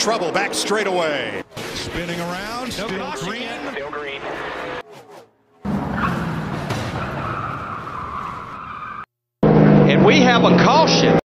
trouble back straight away. Spinning around, still green. Still green. And we have a caution.